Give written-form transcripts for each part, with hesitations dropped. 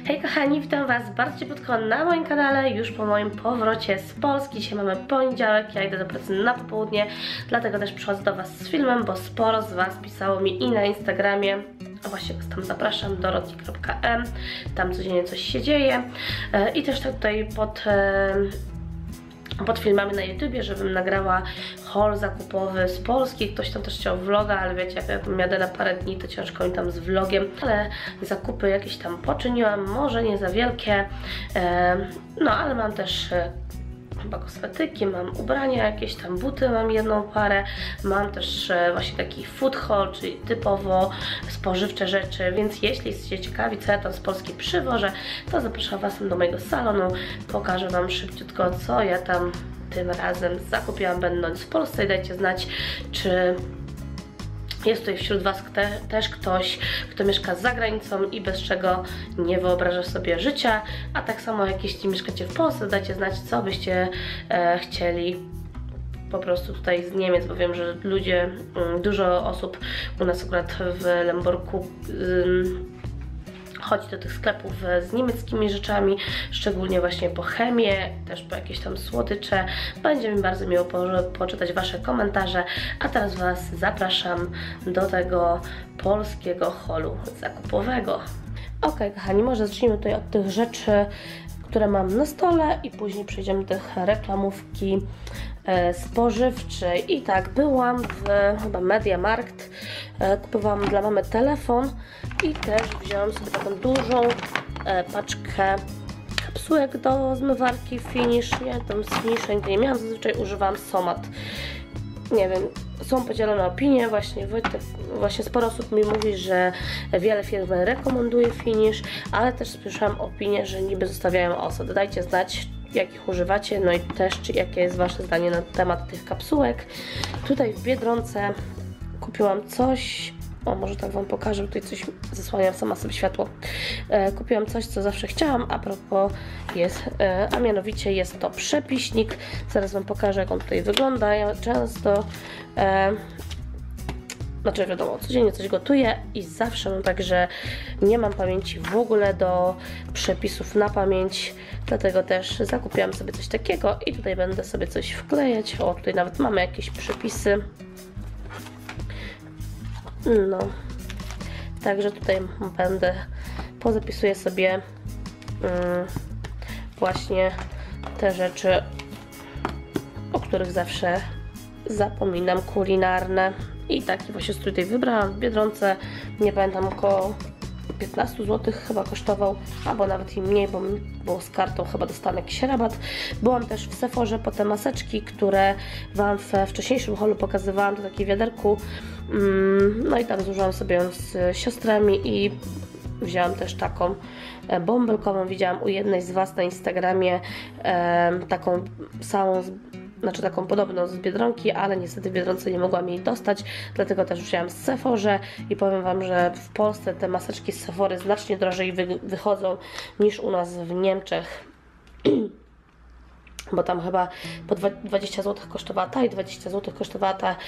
Hej kochani, witam Was bardzo ciepłotko na moim kanale, już po moim powrocie z Polski. Dzisiaj mamy poniedziałek, ja idę do pracy na popołudnie, dlatego też przychodzę do Was z filmem, bo sporo z Was pisało mi i na Instagramie, a właśnie Was tam zapraszam, doroti.m, tam codziennie coś się dzieje i też tak tutaj pod filmami na YouTubie, żebym nagrała haul zakupowy z Polski. Ktoś tam też chciał vloga, ale wiecie, jak ja tam jadę na parę dni, to ciężko mi tam z vlogiem, ale zakupy jakieś tam poczyniłam, może nie za wielkie, no ale mam też chyba kosmetyki, mam ubrania jakieś tam, buty mam jedną parę, mam też właśnie taki food haul, czyli typowo spożywcze rzeczy, więc jeśli jesteście ciekawi, co ja tam z Polski przywożę, to zapraszam Was do mojego salonu, pokażę Wam szybciutko, co ja tam tym razem zakupiłam będąc w Polsce i dajcie znać, czy jest tutaj wśród Was też ktoś, kto mieszka za granicą i bez czego nie wyobraża sobie życia, a tak samo jak jeśli mieszkacie w Polsce, dajcie znać, co byście chcieli po prostu tutaj z Niemiec, bo wiem, że ludzie, dużo osób u nas akurat w Lemborku chodzi do tych sklepów z niemieckimi rzeczami, szczególnie właśnie po chemię, też po jakieś tam słodycze. Będzie mi bardzo miło poczytać Wasze komentarze, a teraz Was zapraszam do tego polskiego haulu zakupowego. Ok, kochani, może zacznijmy tutaj od tych rzeczy, które mam na stole i później przejdziemy do tych reklamówki spożywczej. I tak, byłam w chyba MediaMarkt, kupowałam dla mamy telefon i też wziąłam sobie taką dużą paczkę kapsułek do zmywarki Finish. Ja tam z Finish nigdy nie miałam, zazwyczaj używam Somat. Nie wiem, są podzielone opinie, właśnie sporo osób mi mówi, że wiele firm rekomenduje Finish, ale też słyszałam opinię, że niby zostawiają osad. Dajcie znać, jakich używacie, no i też jakie jest Wasze zdanie na temat tych kapsułek. Tutaj w Biedronce kupiłam coś, o może tak Wam pokażę, tutaj coś zasłaniam sama sobie światło. Kupiłam coś, co zawsze chciałam, a propos jest, a mianowicie jest to przepiśnik. Zaraz Wam pokażę, jak on tutaj wygląda. Ja często znaczy wiadomo, codziennie coś gotuję i zawsze mam tak, że nie mam pamięci w ogóle do przepisów na pamięć, dlatego też zakupiłam sobie coś takiego i tutaj będę sobie coś wklejać. O, tutaj nawet mamy jakieś przepisy. No, także tutaj pozapisuję sobie właśnie te rzeczy, o których zawsze zapominam, kulinarne. I taki właśnie tutaj wybrałam w Biedronce, nie pamiętam, około 15 zł chyba kosztował, albo nawet i mniej, bo z kartą chyba dostanę jakiś rabat. Byłam też w Sephorze po te maseczki, które Wam we wcześniejszym haulu pokazywałam, to takie wiaderku. No i tam zużyłam sobie ją z siostrami i wzięłam też taką bąbelkową. Widziałam u jednej z Was na Instagramie taką samą, znaczy taką podobną z Biedronki, ale niestety w Biedronce nie mogłam jej dostać, dlatego też wzięłam z Sephorze i powiem Wam, że w Polsce te maseczki z Sephory znacznie drożej wychodzą niż u nas w Niemczech, bo tam chyba po 20 zł kosztowała ta i 20 zł kosztowała ta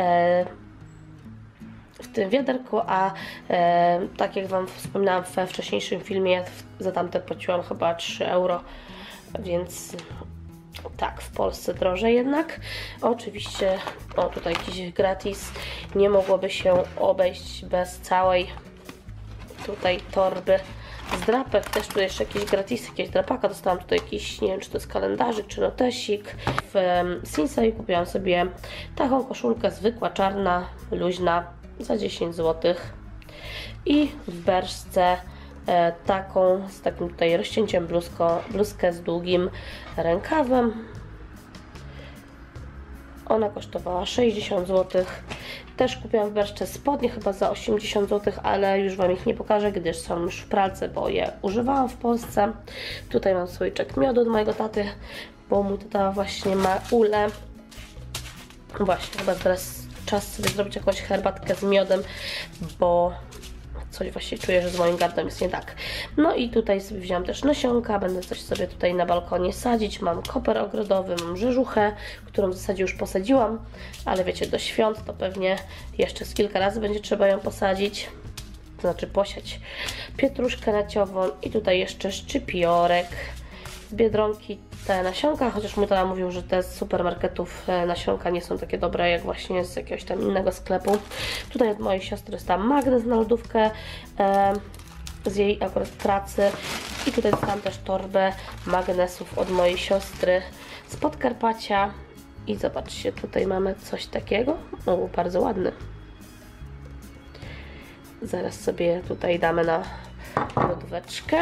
w tym wiaderku, a tak jak Wam wspominałam we wcześniejszym filmie, ja za tamte płaciłam chyba 3 euro, więc tak, w Polsce drożej jednak. Oczywiście, o tutaj jakiś gratis, nie mogłoby się obejść bez całej tutaj torby z drapek. Też tu jeszcze jakieś gratisy, jakieś drapaka. Dostałam tutaj jakiś, nie wiem, czy to jest kalendarzyk, czy notesik. W Sinsei kupiłam sobie taką koszulkę zwykła, czarna, luźna, za 10 zł. I w Berszce taką, z takim tutaj rozcięciem bluzkę z długim rękawem. Ona kosztowała 60 zł. Też kupiłam w Berszce spodnie chyba za 80 zł, ale już Wam ich nie pokażę, gdyż są już w pralce, bo je używałam w Polsce. Tutaj mam słoiczek miodu od mojego taty, bo mój tata właśnie ma ulę. Właśnie, chyba teraz czas sobie zrobić jakąś herbatkę z miodem, bo coś właśnie czuję, że z moim gardłem jest nie tak. No i tutaj sobie wziąłam też nasionka, będę coś sobie tutaj na balkonie sadzić. Mam koper ogrodowy, mam rzeżuchę, którą w zasadzie już posadziłam, ale wiecie, do świąt to pewnie jeszcze z kilka razy będzie trzeba ją posadzić. to znaczy posiać pietruszkę naciową i tutaj jeszcze szczypiorek z Biedronki, te nasionka, chociaż mój tata mówił, że te z supermarketów nasionka nie są takie dobre jak właśnie z jakiegoś tam innego sklepu. Tutaj od mojej siostry jest tam magnes na lodówkę z jej akurat pracy i tutaj dostałam też torbę magnesów od mojej siostry z Podkarpacia i zobaczcie, tutaj mamy coś takiego, o, bardzo ładny. Zaraz sobie tutaj damy na lodóweczkę.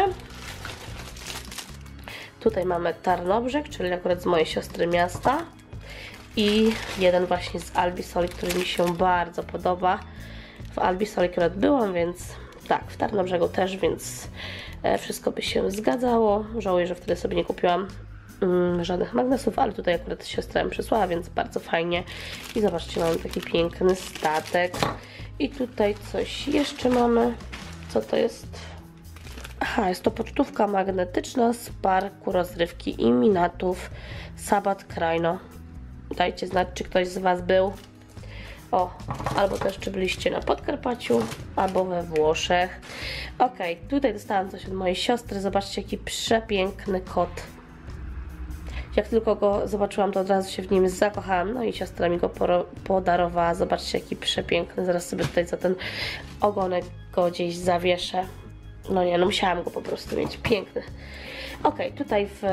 Tutaj mamy Tarnobrzeg, czyli akurat z mojej siostry miasta i jeden właśnie z Albisoli, który mi się bardzo podoba. W Albisoli akurat byłam, więc tak, w Tarnobrzegu też, więc wszystko by się zgadzało. Żałuję, że wtedy sobie nie kupiłam żadnych magnesów, ale tutaj akurat siostra mi przysłała, więc bardzo fajnie. I zobaczcie, mamy taki piękny statek. I tutaj coś jeszcze mamy. Co to jest? Aha, jest to pocztówka magnetyczna z parku rozrywki i minatów Sabat Krajno. Dajcie znać, czy ktoś z Was był. O, albo też czy byliście na Podkarpaciu, albo we Włoszech. Ok, tutaj dostałam coś od mojej siostry. Zobaczcie, jaki przepiękny kot. Jak tylko go zobaczyłam, to od razu się w nim zakochałam. No i siostra mi go podarowała. Zobaczcie, jaki przepiękny. Zaraz sobie tutaj za ten ogonek go gdzieś zawieszę. No nie, no musiałam go po prostu mieć. Piękny. Ok, tutaj w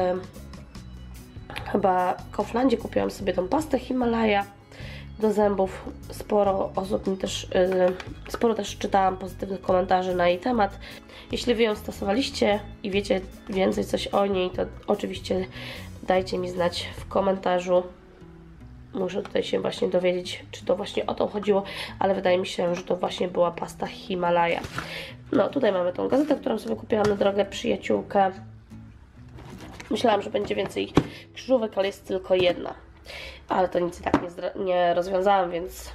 chyba Kauflandzie kupiłam sobie tą pastę Himalaja do zębów. Sporo osób mi też, sporo też czytałam pozytywnych komentarzy na jej temat. Jeśli Wy ją stosowaliście i wiecie więcej coś o niej, to oczywiście dajcie mi znać w komentarzu. Muszę tutaj się właśnie dowiedzieć, czy to właśnie o to chodziło, ale wydaje mi się, że to właśnie była pasta Himalaja. No, tutaj mamy tą gazetę, którą sobie kupiłam na drogę przyjaciółkę. Myślałam, że będzie więcej krzyżówek, ale jest tylko jedna. Ale to nic i tak nie rozwiązałam, więc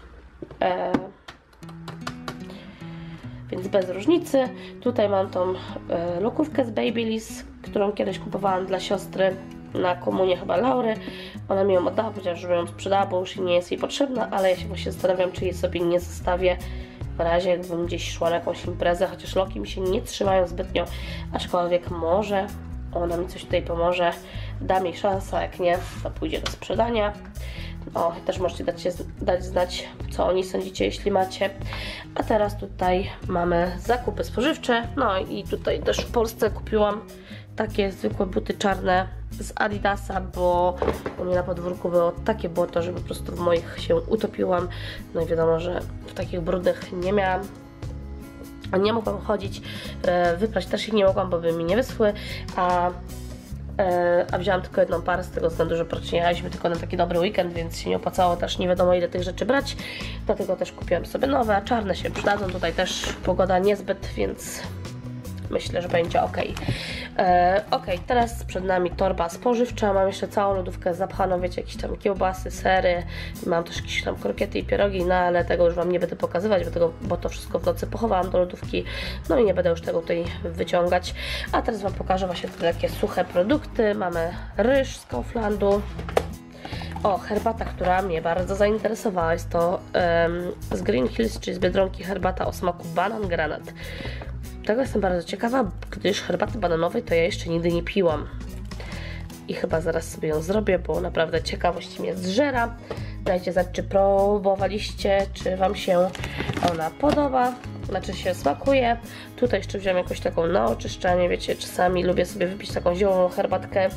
bez różnicy. Tutaj mam tą lokówkę z Babyliss, którą kiedyś kupowałam dla siostry na komunię chyba Laury. Ona mi ją oddała, powiedziała, że ją sprzedała, bo już nie jest jej potrzebna, ale ja się właśnie zastanawiam, czy jej sobie nie zostawię w razie jakbym gdzieś szła na jakąś imprezę, chociaż loki mi się nie trzymają zbytnio, aczkolwiek może ona mi coś tutaj pomoże, dam jej szansę, jak nie, to pójdzie do sprzedania. O, też możecie dać znać, co o niej sądzicie, jeśli macie. A teraz tutaj mamy zakupy spożywcze. No i tutaj też w Polsce kupiłam takie zwykłe buty czarne z Adidasa, bo u mnie na podwórku było takie błoto, że po prostu w moich się utopiłam. No i wiadomo, że w takich brudnych nie mogłam chodzić. Wyprać też ich nie mogłam, bo by mi nie wyschły, a wzięłam tylko jedną parę z tego względu, że jechaliśmy tylko na taki dobry weekend, więc się nie opłacało też nie wiadomo ile tych rzeczy brać, dlatego też kupiłam sobie nowe, a czarne się przydadzą. Tutaj też pogoda niezbyt, więc myślę, że będzie ok. Ok, teraz przed nami torba spożywcza. Mam jeszcze całą lodówkę zapchaną, wiecie, jakieś tam kiełbasy, sery. Mam też jakieś tam krokiety i pierogi, no ale tego już Wam nie będę pokazywać, bo to wszystko w nocy pochowałam do lodówki. No i nie będę już tego tutaj wyciągać. A teraz Wam pokażę właśnie te takie suche produkty. Mamy ryż z Kauflandu. O, herbata, która mnie bardzo zainteresowała. Jest to z Green Hills, czyli z Biedronki, herbata o smaku banan granat. Tego jestem bardzo ciekawa, gdyż herbaty bananowej to ja jeszcze nigdy nie piłam. I chyba zaraz sobie ją zrobię, bo naprawdę ciekawość mnie zżera. Dajcie znać, czy próbowaliście, czy Wam się ona podoba, znaczy się smakuje. Tutaj jeszcze wziąłem jakąś taką na oczyszczanie, wiecie, czasami lubię sobie wypić taką zieloną herbatkę,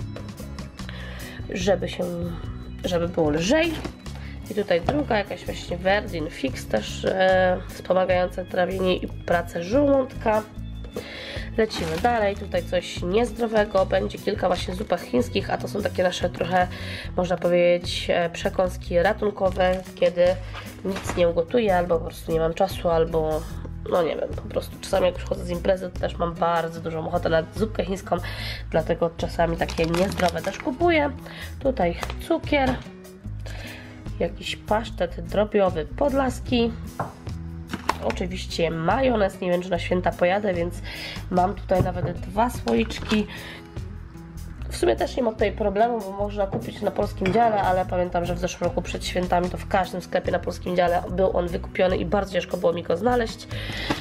żeby było lżej. I tutaj druga, jakaś właśnie Verdin Fix, też wspomagająca trawienie i pracę żołądka. Lecimy dalej, tutaj coś niezdrowego, będzie kilka właśnie zupach chińskich, a to są takie nasze trochę, można powiedzieć, przekąski ratunkowe, kiedy nic nie ugotuję, albo po prostu nie mam czasu, albo no nie wiem, po prostu czasami jak przychodzę z imprezy, to też mam bardzo dużą ochotę na zupkę chińską, dlatego czasami takie niezdrowe też kupuję. Tutaj cukier, jakiś pasztet drobiowy podlaski, oczywiście majonez, nie wiem czy na święta pojadę, więc mam tutaj nawet 2 słoiczki. W sumie też nie ma tutaj problemu, bo można kupić na polskim dziale, ale pamiętam, że w zeszłym roku przed świętami to w każdym sklepie na polskim dziale był on wykupiony i bardzo ciężko było mi go znaleźć.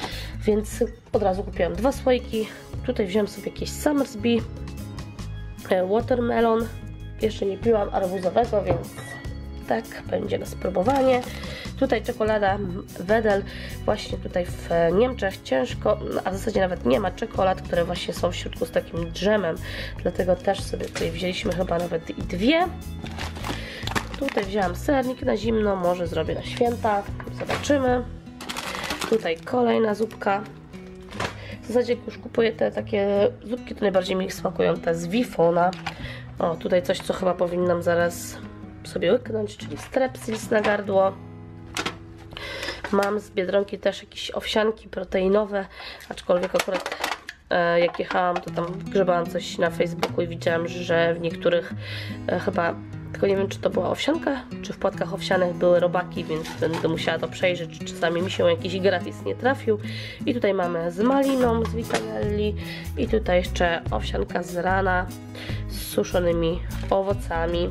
więc od razu kupiłam 2 słoiki. Tutaj wziąłem sobie jakieś Summersby, watermelon. Jeszcze nie piłam arbuzowego, więc tak, będzie na spróbowanie. Tutaj czekolada Wedel, właśnie tutaj w Niemczech ciężko, a w zasadzie nawet nie ma czekolad, które właśnie są w środku z takim dżemem, dlatego też sobie tutaj wzięliśmy chyba nawet i 2. Tutaj wzięłam sernik na zimno, może zrobię na święta, zobaczymy. Tutaj kolejna zupka. W zasadzie jak już kupuję te takie zupki, to najbardziej mi smakują te z Wifona. O, tutaj coś, co chyba powinnam zaraz sobie łyknąć, czyli strepsils na gardło. Mam z Biedronki też jakieś owsianki proteinowe, aczkolwiek akurat jak jechałam, to tam grzebałam coś na Facebooku i widziałam, że w niektórych chyba, tylko nie wiem, czy to była owsianka, czy w płatkach owsianych były robaki, więc będę musiała to przejrzeć, czy czasami mi się jakiś gratis nie trafił. I tutaj mamy z maliną, z Vitanelli i tutaj jeszcze owsianka z rana z suszonymi owocami.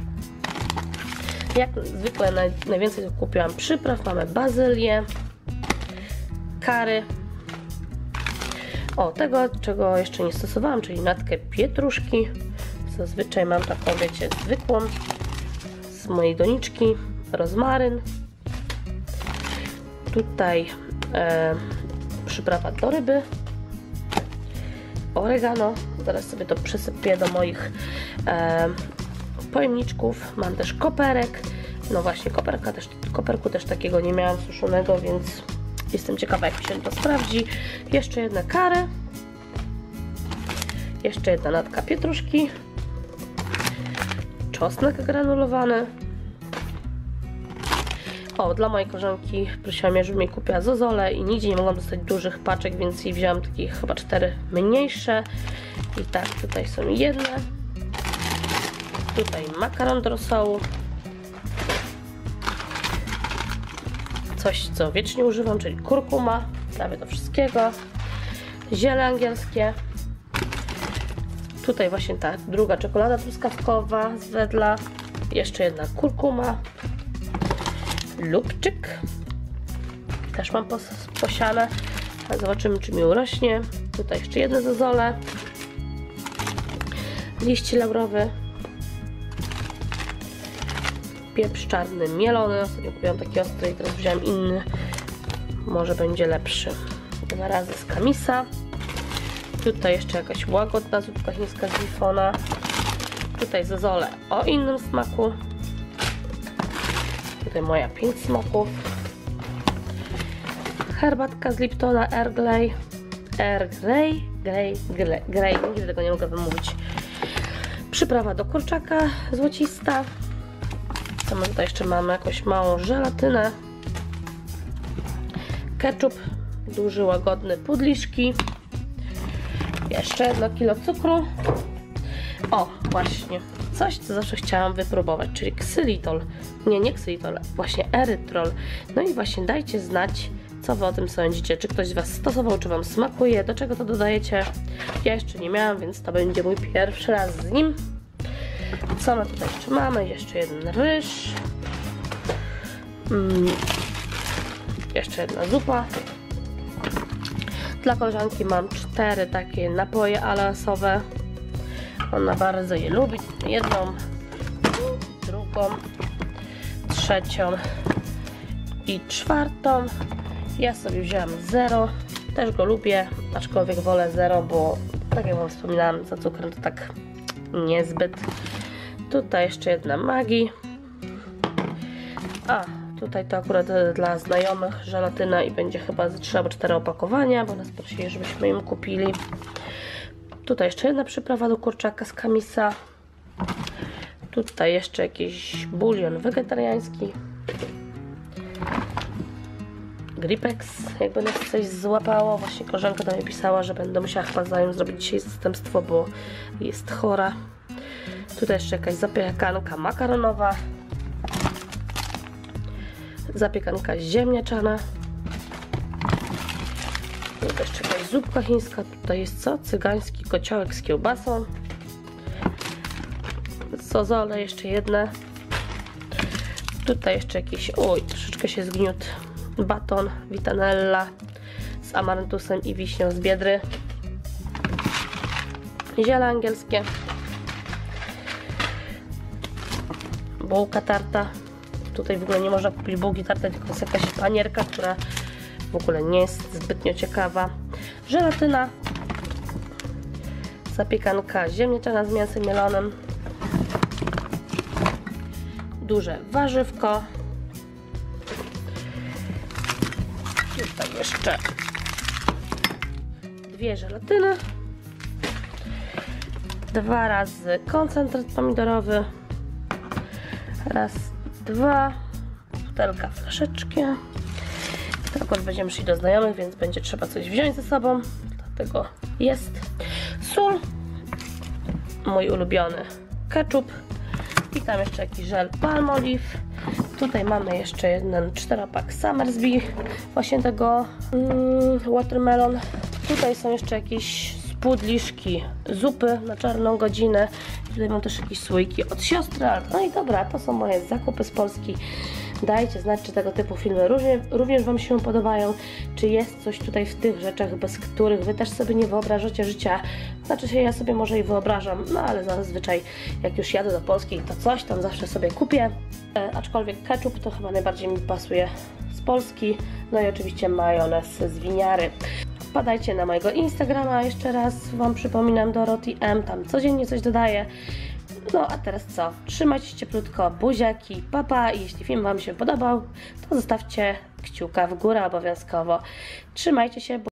Jak zwykle najwięcej kupiłam przypraw. Mamy bazylię, curry. O, tego, czego jeszcze nie stosowałam, czyli natkę pietruszki. Zazwyczaj mam taką, wiecie, zwykłą z mojej doniczki. Rozmaryn. Tutaj przyprawa do ryby. Oregano. Zaraz sobie to przesypię do moich pojemniczków. Mam też koperek. No właśnie, koperku też takiego nie miałam suszonego, więc jestem ciekawa, jak mi się to sprawdzi. Jeszcze jedna curry. Jeszcze jedna natka pietruszki. Czosnek granulowany. O, dla mojej koleżanki prosiłam mnie, żeby mi kupiła zozole i nigdzie nie mogłam dostać dużych paczek, więc jej wzięłam takich chyba 4 mniejsze. I tak, tutaj są jedne. Tutaj makaron do rosołu. Coś, co wiecznie używam, czyli kurkuma. Prawie do wszystkiego. Ziele angielskie. Tutaj właśnie ta druga czekolada truskawkowa z Wedla. Jeszcze jedna kurkuma. Lubczyk. Też mam posiane. Zobaczymy, czy mi urośnie. Tutaj jeszcze jedne zozole. Liść laurowy. Pieprz czarny mielony. Ostatnio kupiłam taki ostry i teraz wziąłem inny. Może będzie lepszy. 2 razy z kamisa. Tutaj jeszcze jakaś łagodna zupka chińska z Wifona. Tutaj zozole o innym smaku. Tutaj moja 5 smaków. Herbatka z Liptona Earl Grey. Nigdy tego nie mogę wymówić. Przyprawa do kurczaka złocista. Co my tutaj jeszcze mamy? Jakąś małą żelatynę. Ketchup duży, łagodny, pudliszki. Jeszcze 1 kilo cukru. O, właśnie. Coś, co zawsze chciałam wypróbować, czyli ksylitol. Nie ksylitol, właśnie erytrol. No i właśnie dajcie znać, co wy o tym sądzicie. Czy ktoś z was stosował, czy wam smakuje, do czego to dodajecie. Ja jeszcze nie miałam, więc to będzie mój pierwszy raz z nim. Co my tutaj jeszcze mamy? Jeszcze jeden ryż. Jeszcze jedna zupa. Dla koleżanki mam 4 takie napoje anasowe. Ona bardzo je lubi. Jedną, drugą, trzecią i 4. Ja sobie wzięłam 0. Też go lubię, aczkolwiek wolę 0, bo tak jak wam wspominałam, za cukrem to tak niezbyt. Tutaj jeszcze jedna Maggi. A, tutaj to akurat dla znajomych żelatyna i będzie chyba z 3 albo 4 opakowania, bo nas prosili, żebyśmy im kupili. Tutaj jeszcze jedna przyprawa do kurczaka z kamisa. Tutaj jeszcze jakiś bulion wegetariański. Gripex, jakby nas coś złapało. Właśnie koleżanka do mnie pisała, że będę musiała chyba za nią zrobić dzisiaj zastępstwo, bo jest chora. Tutaj jeszcze jakaś zapiekanka makaronowa. Zapiekanka ziemniaczana. Tutaj jeszcze jakaś zupka chińska. Tutaj jest co? Cygański kociołek z kiełbasą. Zozole jeszcze jedne. Tutaj jeszcze jakiś, oj, troszeczkę się zgniótł baton Vitanella z z amarantusem i wiśnią z Biedry. Ziele angielskie. Bułka tarta. Tutaj w ogóle nie można kupić bułki tarty, tylko jest jakaś panierka, która w ogóle nie jest zbytnio ciekawa. Żelatyna. Zapiekanka ziemniaczana z mięsem mielonym. Duże warzywko. Tutaj jeszcze 2 żelatyny. 2 razy koncentrat pomidorowy. Raz, 2. Butelka flaszeczki. Akurat będziemy szli do znajomych, więc będzie trzeba coś wziąć ze sobą. Dlatego jest sól. Mój ulubiony ketchup. I tam jeszcze jakiś żel Palmolive. Tutaj mamy jeszcze jeden 4-pack Summersby, właśnie tego watermelon. Tutaj są jeszcze jakieś spódliszki zupy na czarną godzinę. Tutaj mam też jakieś słoiki od siostry. No i dobra, to są moje zakupy z Polski. Dajcie znać, czy tego typu filmy również Wam się podobają, czy jest coś tutaj w tych rzeczach, bez których Wy też sobie nie wyobrażacie życia. Znaczy się, ja sobie może i wyobrażam, no ale zazwyczaj jak już jadę do Polski, to coś tam zawsze sobie kupię. Aczkolwiek ketchup to chyba najbardziej mi pasuje z Polski. No i oczywiście majonez z winiary. Wpadajcie na mojego Instagrama, jeszcze raz Wam przypominam, Dorothy M, tam codziennie coś dodaję. No a teraz co? Trzymajcie się cieplutko, buziaki, papa i jeśli film Wam się podobał, to zostawcie kciuka w górę obowiązkowo. Trzymajcie się.